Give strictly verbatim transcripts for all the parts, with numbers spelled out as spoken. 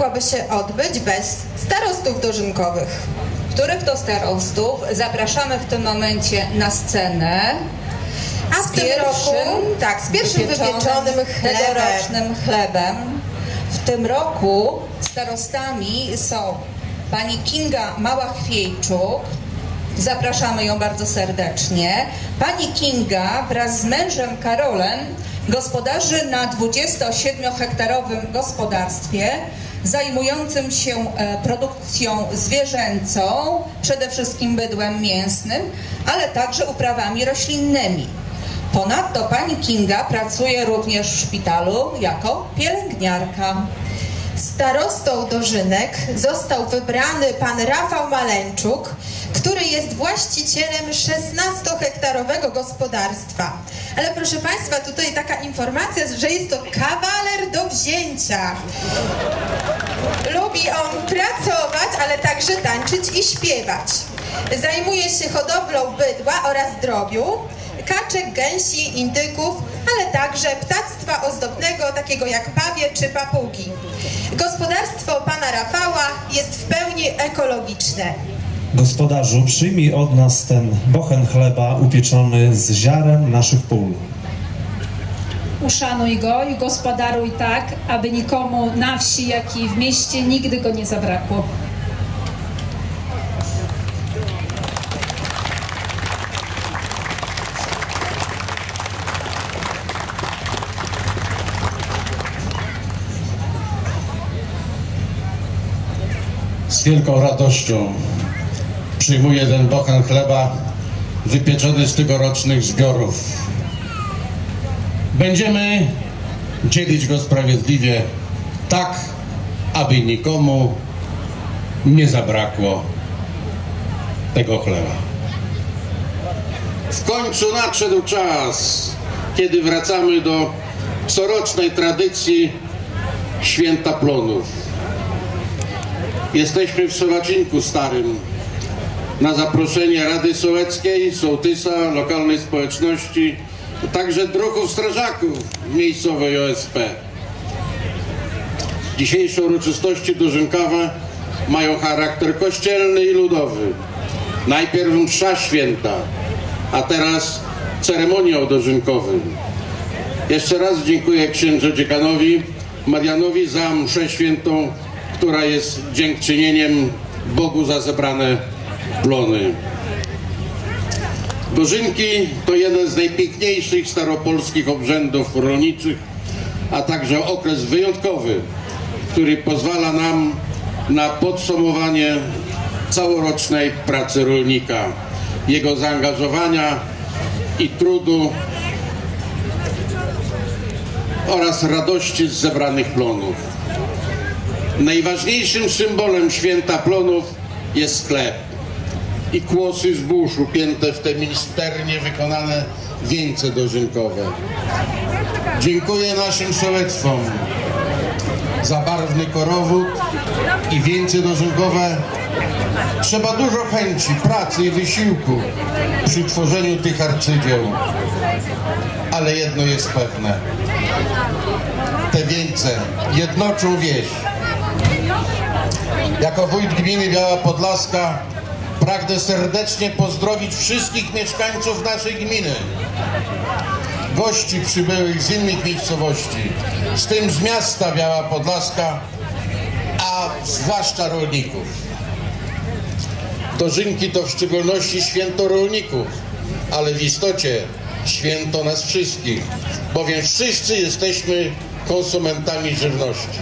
mogłaby się odbyć bez starostów dożynkowych. Których to starostów zapraszamy w tym momencie na scenę. A w tym roku, tak, z pierwszym wypieczonym, wypieczonym chlebem. tegorocznym chlebem. W tym roku starostami są pani Kinga Mała-Chwiejczuk, zapraszamy ją bardzo serdecznie. Pani Kinga wraz z mężem Karolem gospodarzy na dwudziestosiedmiohektarowym gospodarstwie zajmującym się produkcją zwierzęcą, przede wszystkim bydłem mięsnym, ale także uprawami roślinnymi. Ponadto pani Kinga pracuje również w szpitalu jako pielęgniarka. Starostą dożynek został wybrany pan Rafał Maleńczuk, który jest właścicielem szesnastohektarowego gospodarstwa. Ale proszę państwa, tutaj taka informacja, że jest to kawaler do wzięcia. Lubi on pracować, ale także tańczyć i śpiewać. Zajmuje się hodowlą bydła oraz drobiu, kaczek, gęsi, indyków, ale także ptactwa ozdobnego, takiego jak pawie czy papugi. Gospodarstwo pana Rafała jest w pełni ekologiczne. Gospodarzu, przyjmij od nas ten bochen chleba upieczony z ziaren naszych pól. Uszanuj go i gospodaruj tak, aby nikomu na wsi, jak i w mieście nigdy go nie zabrakło. Z wielką radością przyjmuję ten bochen chleba wypieczony z tegorocznych zbiorów. Będziemy dzielić go sprawiedliwie, tak aby nikomu nie zabrakło tego chleba. W końcu nadszedł czas, kiedy wracamy do corocznej tradycji Święta Plonów. Jesteśmy w Sołacinku Starym. Na zaproszenie Rady Sołeckiej, sołtysa, lokalnej społeczności, także druhów strażaków miejscowej O S P. Dzisiejsze uroczystości dożynkowe mają charakter kościelny i ludowy. Najpierw msza święta, a teraz ceremoniał dożynkowy. Jeszcze raz dziękuję księdzu dziekanowi Marianowi za mszę świętą, która jest dziękczynieniem Bogu za zebrane plony. Dożynki to jeden z najpiękniejszych staropolskich obrzędów rolniczych, a także okres wyjątkowy, który pozwala nam na podsumowanie całorocznej pracy rolnika, jego zaangażowania i trudu oraz radości z zebranych plonów. Najważniejszym symbolem Święta Plonów jest chleb i kłosy zbóż upięte w te misternie wykonane wieńce dożynkowe. Dziękuję naszym sołectwom za barwny korowód i wieńce dożynkowe. Trzeba dużo chęci, pracy i wysiłku przy tworzeniu tych arcydzieł. Ale jedno jest pewne. Te wieńce jednoczą wieś. Jako wójt gminy Biała Podlaska pragnę serdecznie pozdrowić wszystkich mieszkańców naszej gminy, gości przybyłych z innych miejscowości, z tym z miasta Biała Podlaska, a zwłaszcza rolników. Dożynki to w szczególności święto rolników, ale w istocie święto nas wszystkich, bowiem wszyscy jesteśmy konsumentami żywności.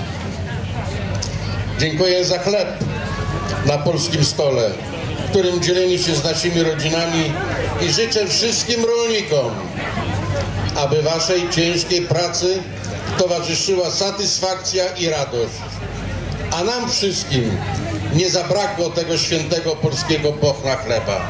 Dziękuję za chleb na polskim stole, którym dzielimy się z naszymi rodzinami, i życzę wszystkim rolnikom, aby waszej ciężkiej pracy towarzyszyła satysfakcja i radość, a nam wszystkim nie zabrakło tego świętego polskiego bochna chleba.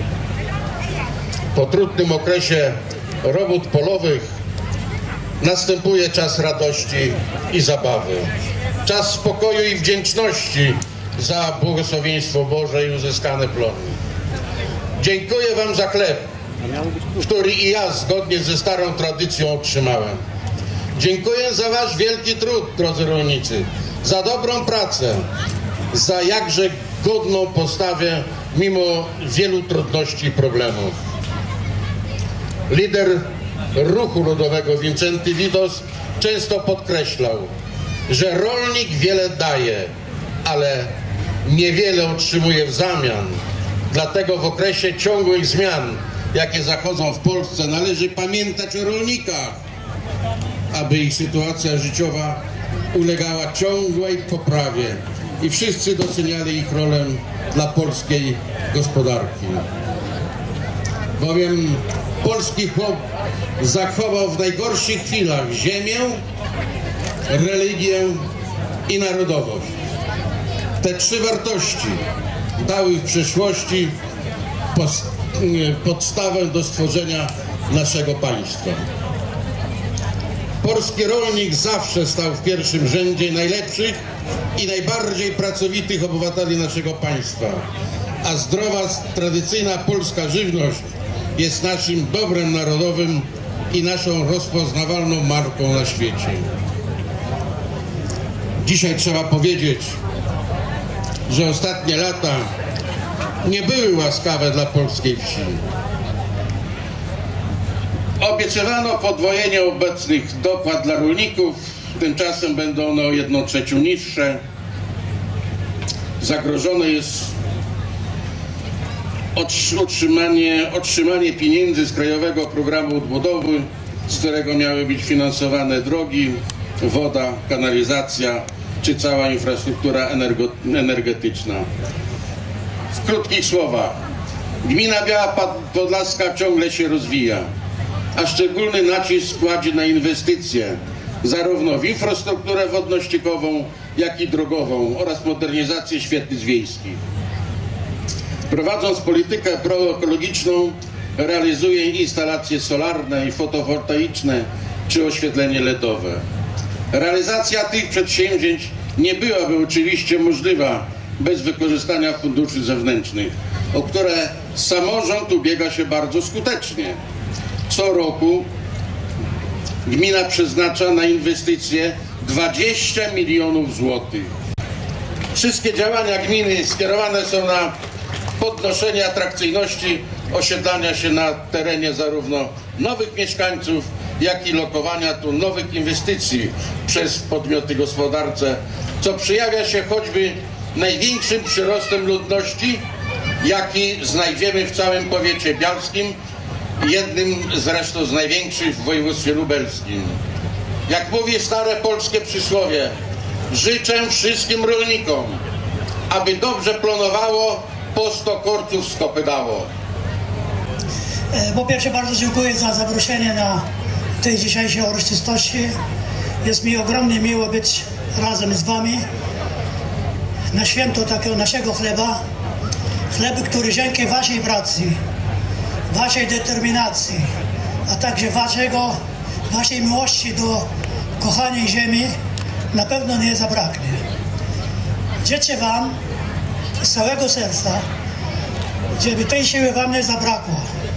Po trudnym okresie robót polowych następuje czas radości i zabawy. Czas spokoju i wdzięczności za błogosławieństwo Boże i uzyskane plony. Dziękuję wam za chleb, który i ja zgodnie ze starą tradycją otrzymałem. Dziękuję za wasz wielki trud, drodzy rolnicy, za dobrą pracę, za jakże godną postawę mimo wielu trudności i problemów. Lider ruchu ludowego Wincenty Witos często podkreślał, że rolnik wiele daje, ale niewiele otrzymuje w zamian. Dlatego w okresie ciągłych zmian, jakie zachodzą w Polsce, należy pamiętać o rolnikach, aby ich sytuacja życiowa ulegała ciągłej poprawie i wszyscy doceniali ich rolę dla polskiej gospodarki. Bowiem polski chłop zachował w najgorszych chwilach ziemię, religię i narodowość. Te trzy wartości dały w przeszłości podstawę do stworzenia naszego państwa. Polski rolnik zawsze stał w pierwszym rzędzie najlepszych i najbardziej pracowitych obywateli naszego państwa, a zdrowa, tradycyjna polska żywność jest naszym dobrem narodowym i naszą rozpoznawalną marką na świecie. Dzisiaj trzeba powiedzieć, że ostatnie lata nie były łaskawe dla polskiej wsi. Obiecywano podwojenie obecnych dopłat dla rolników, tymczasem będą one o jedną trzecią niższe. Zagrożone jest otrzymanie, otrzymanie pieniędzy z Krajowego Programu Odbudowy, z którego miały być finansowane drogi, woda, kanalizacja czy cała infrastruktura energetyczna. W krótkich słowach, gmina Biała Podlaska ciągle się rozwija, a szczególny nacisk kładzie na inwestycje zarówno w infrastrukturę wodno-ściekową, jak i drogową oraz modernizację świetlic wiejskich. Prowadząc politykę proekologiczną, realizuje instalacje solarne i fotowoltaiczne czy oświetlenie ledowe. Realizacja tych przedsięwzięć nie byłaby oczywiście możliwa bez wykorzystania funduszy zewnętrznych, o które samorząd ubiega się bardzo skutecznie. Co roku gmina przeznacza na inwestycje dwadzieścia milionów złotych. Wszystkie działania gminy skierowane są na podnoszenie atrakcyjności osiedlania się na terenie zarówno nowych mieszkańców, jak i lokowania tu nowych inwestycji przez podmioty gospodarcze, co przejawia się choćby największym przyrostem ludności, jaki znajdziemy w całym powiecie bialskim, jednym zresztą z największych w województwie lubelskim. Jak mówi stare polskie przysłowie, życzę wszystkim rolnikom, aby dobrze planowało, po sto korców skopy dało. Po pierwsze bardzo dziękuję za zaproszenie na tej dzisiejszej uroczystości. Jest mi ogromnie miło być razem z wami na święto takiego naszego chleba. Chleb, który dzięki waszej pracy, waszej determinacji, a także waszego, waszej miłości do kochanej ziemi na pewno nie zabraknie. Życzę wam z całego serca, żeby tej siły wam nie zabrakło.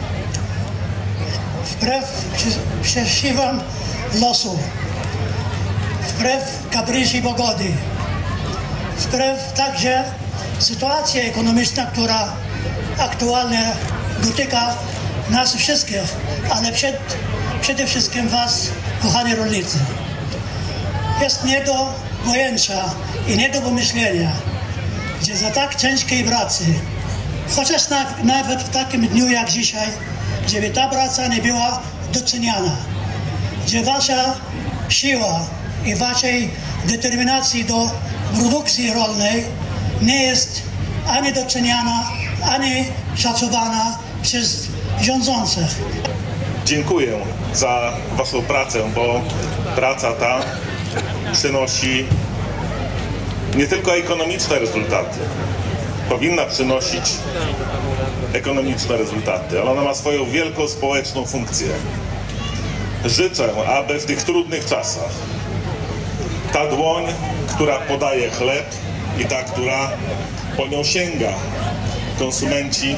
Wbrew przeszliwym losu, wbrew kaprysi pogody, wbrew także sytuacji ekonomicznej, która aktualnie dotyka nas wszystkich, ale przed, przede wszystkim was, kochani rolnicy. Jest nie do pojęcia i nie do pomyślenia, gdzie za tak ciężkiej pracy, chociaż na, nawet w takim dniu jak dzisiaj, żeby ta praca nie była doceniana, gdzie wasza siła i waszej determinacji do produkcji rolnej nie jest ani doceniana, ani szacowana przez rządzących. Dziękuję za waszą pracę, bo praca ta przynosi nie tylko ekonomiczne rezultaty, powinna przynosić ekonomiczne rezultaty, ale ona ma swoją wielką społeczną funkcję. Życzę, aby w tych trudnych czasach ta dłoń, która podaje chleb i ta, która po nią sięga, konsumenci,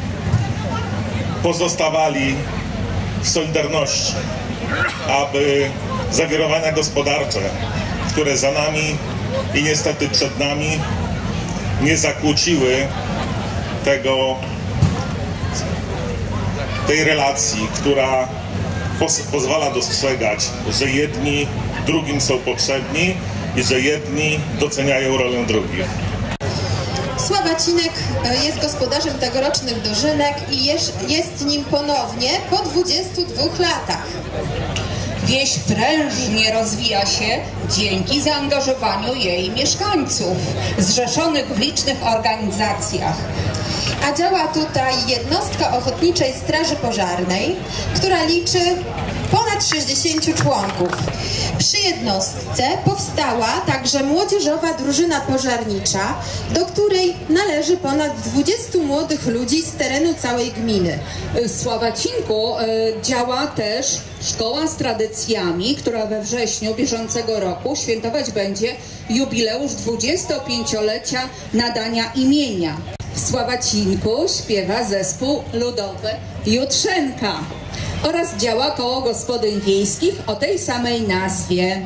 pozostawali w solidarności, aby zawirowania gospodarcze, które za nami i niestety przed nami nie zakłóciły tego, tej relacji, która poz, pozwala dostrzegać, że jedni drugim są potrzebni i że jedni doceniają rolę drugich. Sławacinek jest gospodarzem tegorocznych dożynek i jest nim ponownie po dwudziestu dwóch latach. Wieś prężnie rozwija się dzięki zaangażowaniu jej mieszkańców, zrzeszonych w licznych organizacjach. A działa tutaj jednostka Ochotniczej Straży Pożarnej, która liczy ponad sześćdziesięciu członków. Przy jednostce powstała także młodzieżowa drużyna pożarnicza, do której należy ponad dwudziestu młodych ludzi z terenu całej gminy. W Sławacinku e, działa też szkoła z tradycjami, która we wrześniu bieżącego roku świętować będzie jubileusz dwudziestopięciolecia nadania imienia. W Sławacinku śpiewa zespół ludowy Jutrzenka oraz działa koło gospodyń wiejskich o tej samej nazwie.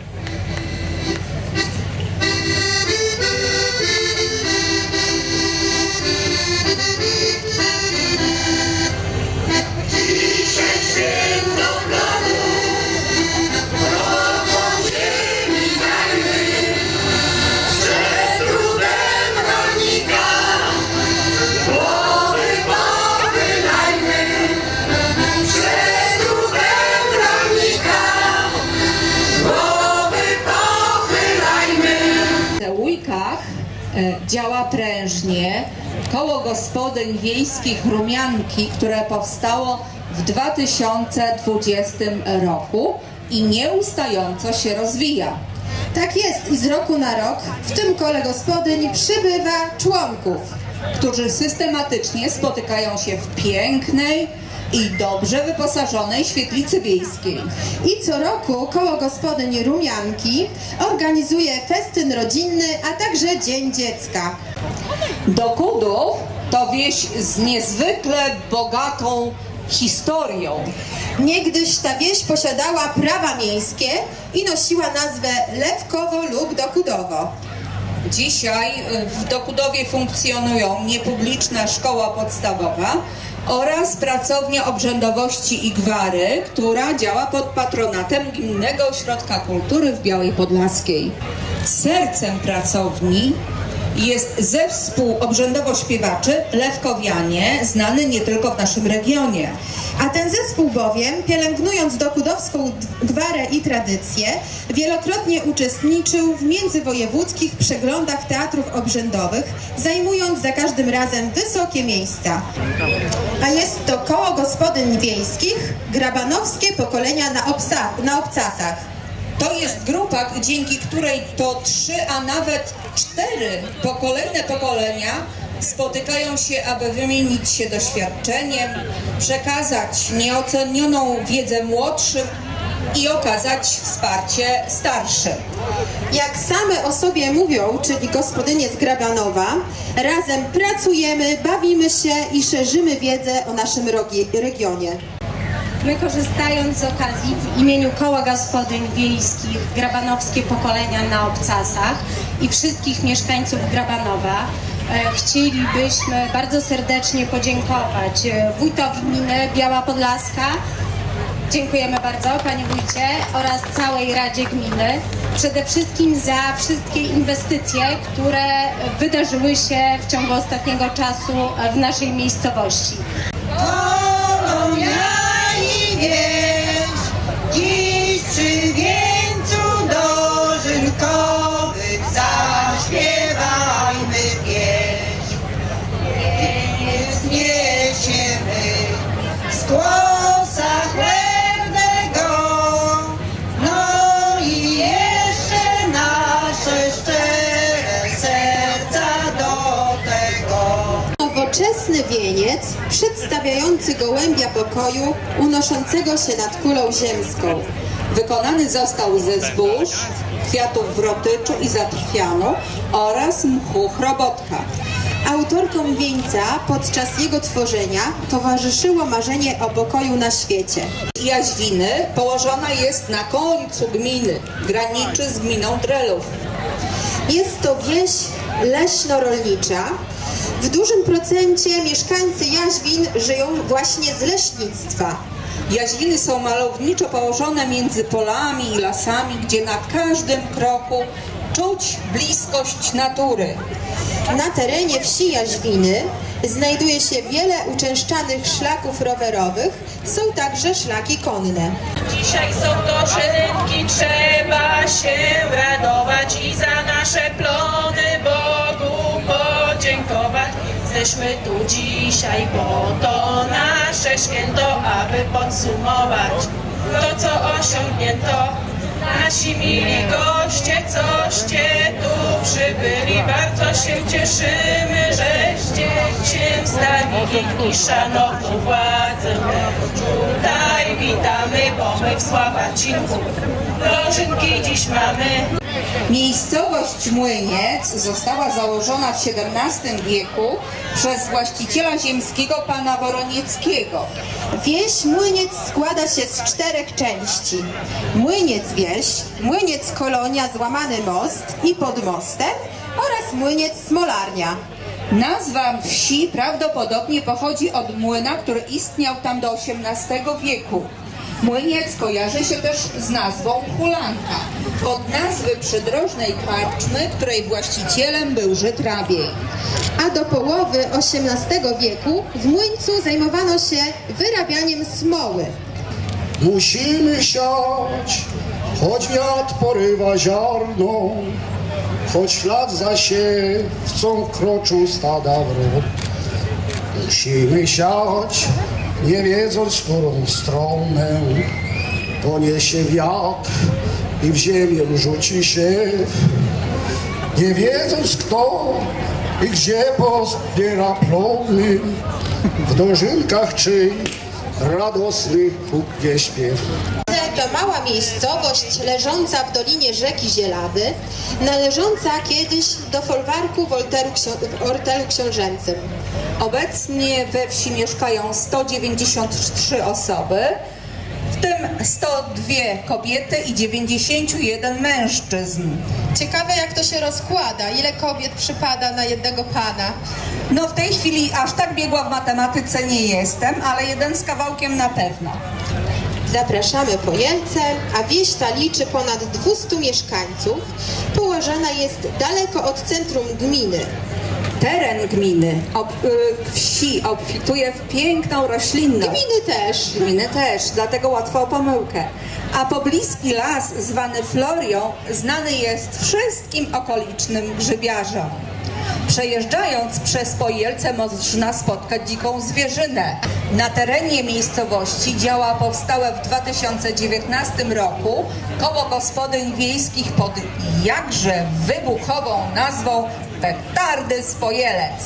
Działa prężnie koło gospodyń wiejskich Rumianki, które powstało w dwa tysiące dwudziestym roku i nieustająco się rozwija. Tak jest i z roku na rok w tym kole gospodyń przybywa członków, którzy systematycznie spotykają się w pięknej i dobrze wyposażonej świetlicy wiejskiej. I co roku koło gospodyń Rumianki organizuje festyn rodzinny, a także Dzień Dziecka. Dokudów to wieś z niezwykle bogatą historią. Niegdyś ta wieś posiadała prawa miejskie i nosiła nazwę Lewkowo lub Dokudowo. Dzisiaj w Dokudowie funkcjonują niepubliczna szkoła podstawowa oraz pracownia obrzędowości i gwary, która działa pod patronatem Gminnego Ośrodka Kultury w Białej Podlaskiej. Sercem pracowni jest zespół obrzędowo-śpiewaczy Lewkowianie, znany nie tylko w naszym regionie. A ten zespół bowiem, pielęgnując dokudowską gwarę i tradycję, wielokrotnie uczestniczył w międzywojewódzkich przeglądach teatrów obrzędowych, zajmując za każdym razem wysokie miejsca. A jest to koło gospodyń wiejskich Grabanowskie Pokolenia na, obsa na Obcasach. To jest grupa, dzięki której to trzy, a nawet cztery pokolejne pokolenia spotykają się, aby wymienić się doświadczeniem, przekazać nieocenioną wiedzę młodszym i okazać wsparcie starszym. Jak same o sobie mówią, czyli gospodynie z Grabanowa, razem pracujemy, bawimy się i szerzymy wiedzę o naszym regionie. My, korzystając z okazji, w imieniu Koła Gospodyń Wiejskich Grabanowskie Pokolenia na Obcasach i wszystkich mieszkańców Grabanowa e, chcielibyśmy bardzo serdecznie podziękować wójtowi gminy Biała Podlaska, dziękujemy bardzo panie wójcie, oraz całej Radzie Gminy, przede wszystkim za wszystkie inwestycje, które wydarzyły się w ciągu ostatniego czasu w naszej miejscowości. Wieś, dziś przy wieńcu dożynkowych zaśpiewajmy pieśń. Wieniec niesiemy z głosa chlebnego, no i jeszcze nasze szczere serca do tego. Nowoczesny wieniec przedstawiający gołębia pokoju unoszącego się nad kulą ziemską. Wykonany został ze zbóż, kwiatów wrotyczu i zatrwianu oraz mchu chrobotka. Autorkom wieńca podczas jego tworzenia towarzyszyło marzenie o pokoju na świecie. Jaźwiny położona jest na końcu gminy, graniczy z gminą Drelów. Jest to wieś leśno-rolnicza. W dużym procencie mieszkańcy Jaźwin żyją właśnie z leśnictwa. Jaźwiny są malowniczo położone między polami i lasami, gdzie na każdym kroku czuć bliskość natury. Na terenie wsi Jaźwiny znajduje się wiele uczęszczanych szlaków rowerowych, są także szlaki konne. Dzisiaj są to szynki, trzeba się radować i za nasze plony Bogu podziękować. Jesteśmy tu dzisiaj, bo to nasze święto, aby podsumować to, co osiągnięto. Nasi mili goście, coście tu przybyli, bardzo się cieszymy, żeście się wstawili i szanowną władzę tutaj witamy, bo my w Sławacinku dożynki dziś mamy. Miejscowość Młyniec została założona w siedemnastym wieku przez właściciela ziemskiego pana Woronieckiego. Wieś Młyniec składa się z czterech części. Młyniec wieś, Młyniec kolonia złamany most i pod mostem oraz Młyniec smolarnia. Nazwa wsi prawdopodobnie pochodzi od młyna, który istniał tam do osiemnastego wieku. Młyniec kojarzy się też z nazwą Hulanka, od nazwy przydrożnej karczmy, której właścicielem był Żyd rabiej. A do połowy osiemnastego wieku w Młyńcu zajmowano się wyrabianiem smoły. Musimy siać, choć wiatr porywa ziarno, choć ślad za siewcą kroczą stada wrót. Musimy siać, nie wiedząc, w którą stronę poniesie wiatr i w ziemię rzuci siew. Nie wiedząc, kto i gdzie pozbiera plony, w dożynkach czyj radosny huknie śpiew. To mała miejscowość leżąca w dolinie rzeki Zielawy, należąca kiedyś do folwarku w Ortelu Książęcym. Obecnie we wsi mieszkają sto dziewięćdziesiąt trzy osoby, w tym sto dwie kobiety i dziewięćdziesiąt jeden mężczyzn. Ciekawe, jak to się rozkłada, ile kobiet przypada na jednego pana. No w tej chwili aż tak biegła w matematyce nie jestem, ale jeden z kawałkiem na pewno. Zapraszamy po Jelce, a wieś ta liczy ponad dwieście mieszkańców. Położona jest daleko od centrum gminy. Teren gminy, ob, y, wsi obfituje w piękną roślinność. Gminy też. Gminy też, dlatego łatwo o pomyłkę. A pobliski las zwany Florią znany jest wszystkim okolicznym grzybiarzom. Przejeżdżając przez Pojelce można spotkać dziką zwierzynę. Na terenie miejscowości działa powstałe w dwa tysiące dziewiętnastym roku koło gospodyń wiejskich pod jakże wybuchową nazwą Petardy z Pojelec.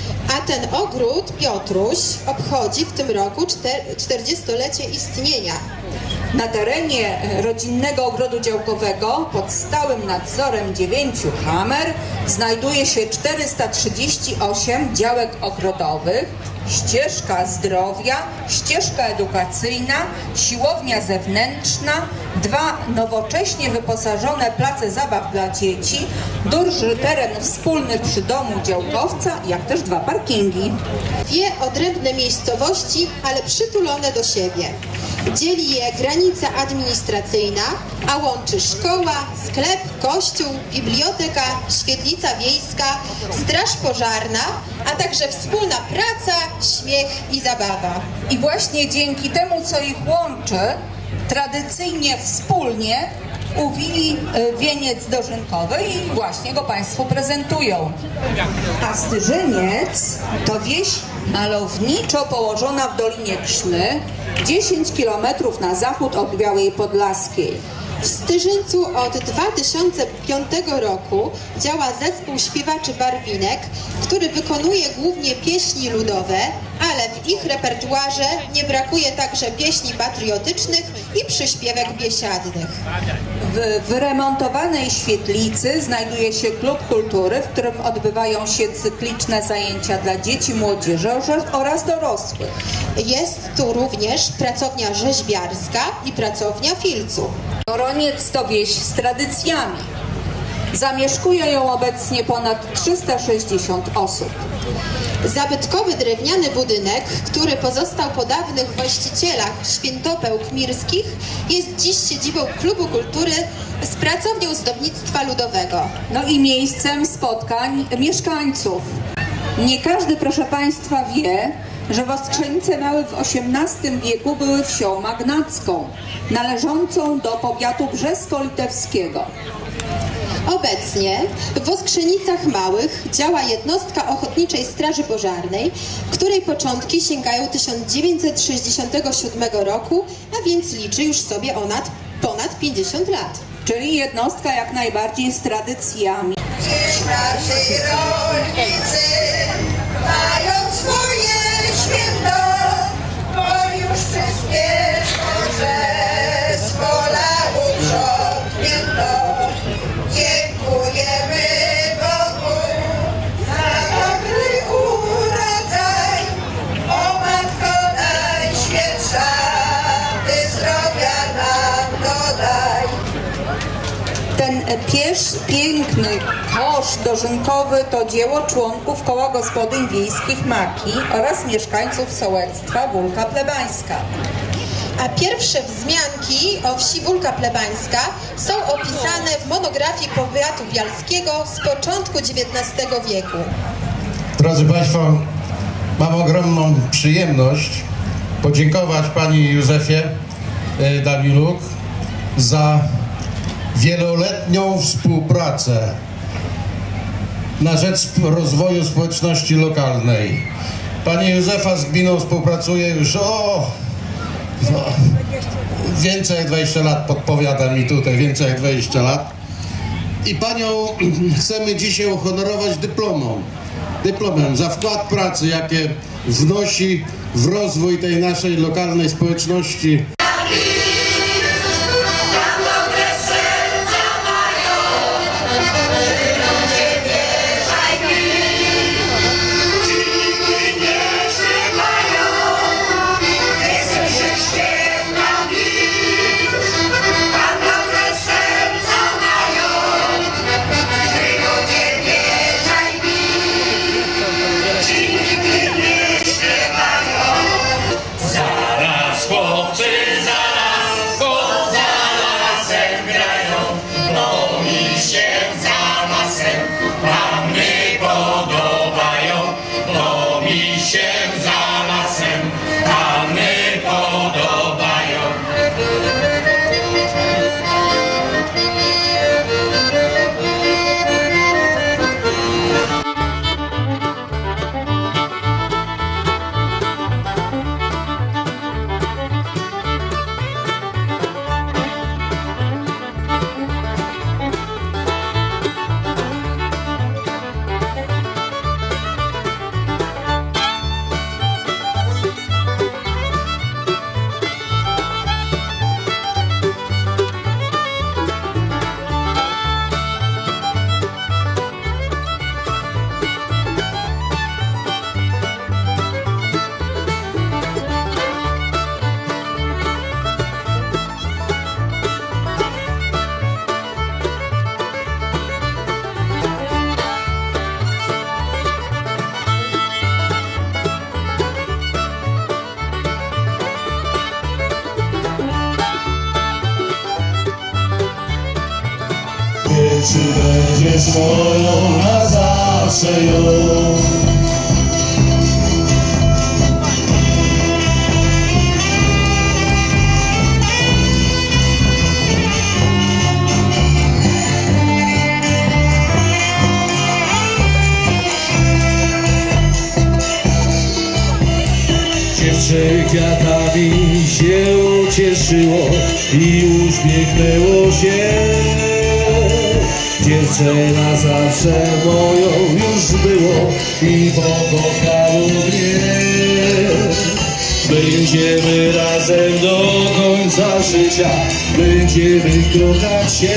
A ten ogród Piotruś obchodzi w tym roku czterdziestolecie istnienia. Na terenie rodzinnego ogrodu działkowego pod stałym nadzorem dziewięciu kamer znajduje się czterysta trzydzieści osiem działek ogrodowych, ścieżka zdrowia, ścieżka edukacyjna, siłownia zewnętrzna, dwa nowocześnie wyposażone place zabaw dla dzieci, duży teren wspólny przy domu działkowca, jak też dwa parkingi. Dwie odrębne miejscowości, ale przytulone do siebie. Dzieli je granica administracyjna, a łączy szkoła, sklep, kościół, biblioteka, świetlica wiejska, straż pożarna, a także wspólna praca, śmiech i zabawa. I właśnie dzięki temu, co ich łączy, tradycyjnie wspólnie uwili wieniec dożynkowy i właśnie go Państwu prezentują. A Styżyniec to wieś malowniczo położona w Dolinie Krzny, dziesięć kilometrów na zachód od Białej Podlaskiej. W Styżyńcu od dwa tysiące piątego roku działa zespół śpiewaczy Barwinek, który wykonuje głównie pieśni ludowe, ale w ich repertuarze nie brakuje także pieśni patriotycznych i przyśpiewek biesiadnych. W wyremontowanej świetlicy znajduje się klub kultury, w którym odbywają się cykliczne zajęcia dla dzieci, młodzieży oraz dorosłych. Jest tu również pracownia rzeźbiarska i pracownia filcu. Woroniec to wieś z tradycjami. Zamieszkuje ją obecnie ponad trzysta sześćdziesiąt osób. Zabytkowy drewniany budynek, który pozostał po dawnych właścicielach Świętopełk Mirskich, jest dziś siedzibą Klubu Kultury z pracownią ozdobnictwa ludowego. No i miejscem spotkań mieszkańców. Nie każdy, proszę Państwa, wie, że Wostrzenice Małe w osiemnastym wieku były wsią magnacką, należącą do powiatu brzesko-litewskiego. Obecnie w Woskrzenicach Małych działa jednostka Ochotniczej Straży Pożarnej, której początki sięgają tysiąc dziewięćset sześćdziesiątego siódmego roku, a więc liczy już sobie ona ponad pięćdziesiąt lat. Czyli jednostka jak najbardziej z tradycjami. Dziś nasi rolnicy mają swoje święto, bo już przyspieszło, że z pola uprzątnięto. Dziękujemy Bogu za dobry urodzaj, o Matko Najświętsza, Ty zdrowia nam dodaj. Ten piesz, piękny kosz dożynkowy to dzieło członków Koła Gospodyń Wiejskich Maki oraz mieszkańców sołectwa Wólka Plebańska. A pierwsze wzmianki o wsi Wólka Plebańska są opisane w monografii powiatu bialskiego z początku dziewiętnastego wieku. Drodzy Państwo, mam ogromną przyjemność podziękować Pani Józefie Dawiluk za wieloletnią współpracę na rzecz rozwoju społeczności lokalnej. Pani Józefa z gminą współpracuje już o no, więcej jak dwadzieścia lat, podpowiada mi tutaj, więcej jak dwadzieścia lat. I Panią chcemy dzisiaj uhonorować dyplomą. Dyplomem za wkład pracy, jakie wnosi w rozwój tej naszej lokalnej społeczności. Czy będziesz moją na zawsze ją? Dziewczę kwiatami się ucieszyło i uśmiechnęło się. Dziewczę na zawsze moją już było i pokochało mnie. Będziemy razem do końca życia, będziemy kochać się.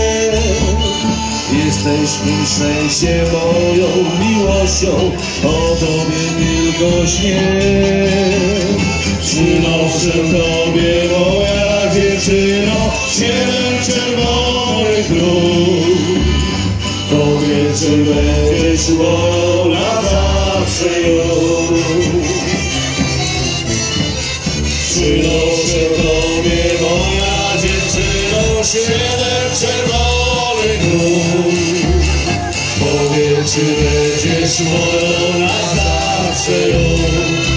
Jesteśmy szczęściem moją miłością, o Tobie tylko śnie. Przynoszę Tobie, moja dziewczyno, siedem czerwonych róż. moją na zawsze już. Przynoszę tobie, moja dziewczyno, siedem czerwonych róż. Powiedz, czy będziesz moją na zawsze już.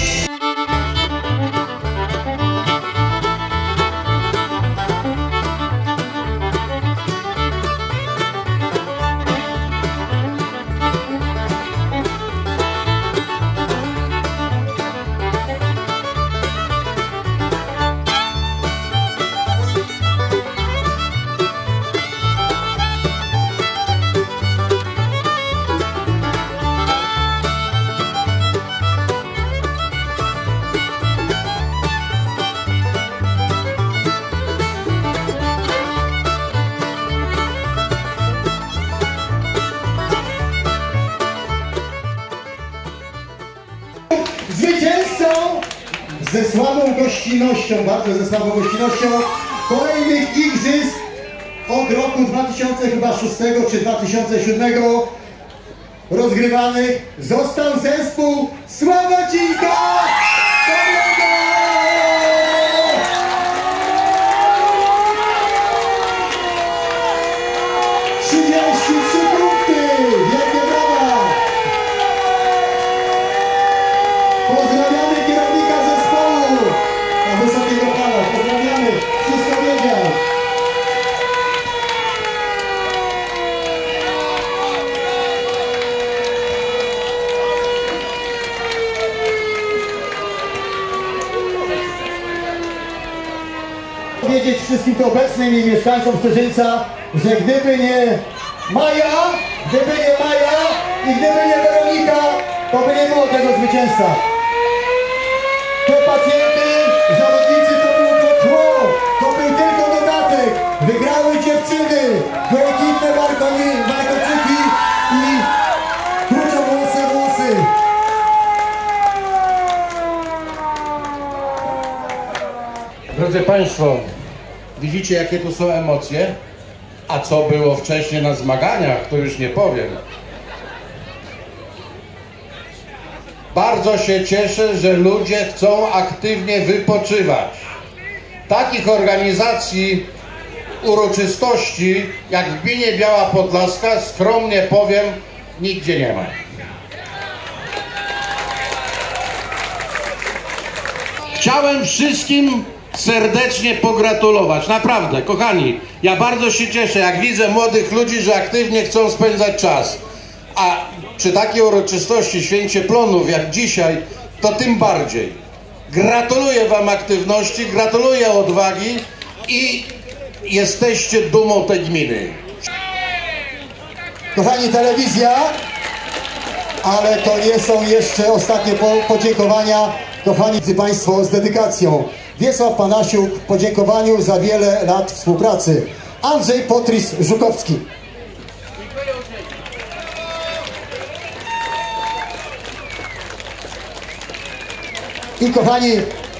Zwycięzcą ze słabą gościnnością, bardzo ze słabą gościnnością kolejnych igrzysk od roku dwa tysiące szóstego czy dwa tysiące siódmego rozgrywanych został zespół Sławocinka! trzydzieści trzy punkty! Wielkie brawa! Pozdrawiamy kierownika zespołu na wysokiego pana. Pozdrawiamy. Wszystko wiedział. Powiedzieć wszystkim tu obecnym i mieszkańcom Szczecińca, że gdyby nie Maja, gdyby nie Maja i gdyby nie Weronika, to by nie było tego zwycięstwa. Te pacjenty, zawodnicy to było to tło, to był tylko dodatek. Wygrały dziewczyny, błękitne warkoczyki i kruczowłose włosy. Drodzy Państwo, widzicie, jakie tu są emocje? A co było wcześniej na zmaganiach, to już nie powiem. Bardzo się cieszę, że ludzie chcą aktywnie wypoczywać. Takich organizacji uroczystości, jak w gminie Biała Podlaska, skromnie powiem, nigdzie nie ma. Chciałem wszystkim serdecznie pogratulować. Naprawdę, kochani, ja bardzo się cieszę, jak widzę młodych ludzi, że aktywnie chcą spędzać czas. A przy takiej uroczystości, święcie plonów jak dzisiaj, to tym bardziej. Gratuluję wam aktywności, gratuluję odwagi i jesteście dumą tej gminy. Kochani, telewizja, ale to nie są jeszcze ostatnie podziękowania. Kochani Państwo, z dedykacją. Wiesław Panasiuk w podziękowaniu za wiele lat współpracy. Andrzej Potris-Żukowski. I kochani,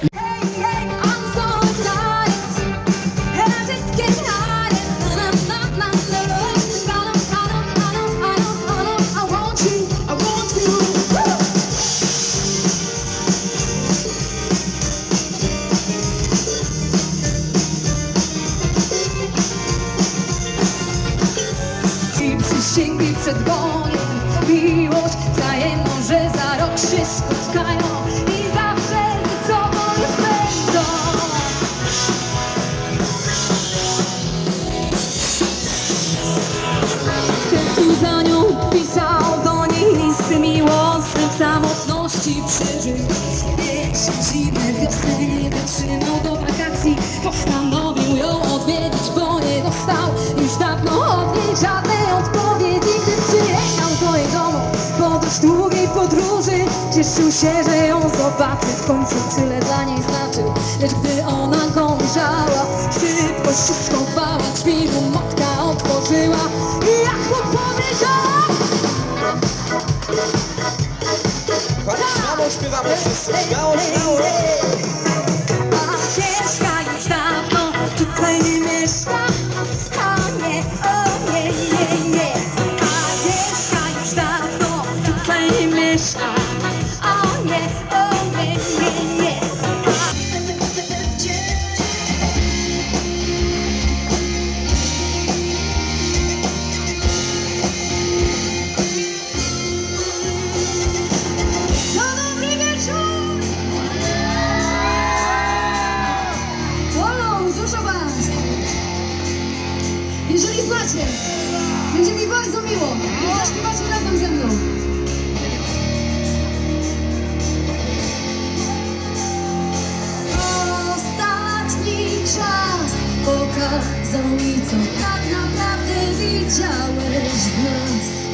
przysięgli przed Bogiem miłość wzajemną, że za rok się spotkają i zawsze ze sobą już będą. Tęsknił za nią, pisał do niej listy miłosne, w samotności przeżył jesień, zimę, wiosnę, nie wytrzymał do wakacji, postanowił ją odwiedzić, bo nie dostał już dawno od niej żadnej odpowiedzi. Gdy przyjechał do jej domu po dość długiej podróży, cieszył się, że ją zobaczy, w końcu tyle dla niej znaczył. Lecz gdy ona go ujrzała, szybko się schowała, drzwi mu matka otworzyła i jak mu powiedziała: śmiało śpiewamy wszyscy, śmiało, śmiało. Agnieszka już dawno tutaj nie mieszka. O nie, o nie, nie, nie. Agnieszka już dawno wiedzą i co tak naprawdę widziałeś w nas.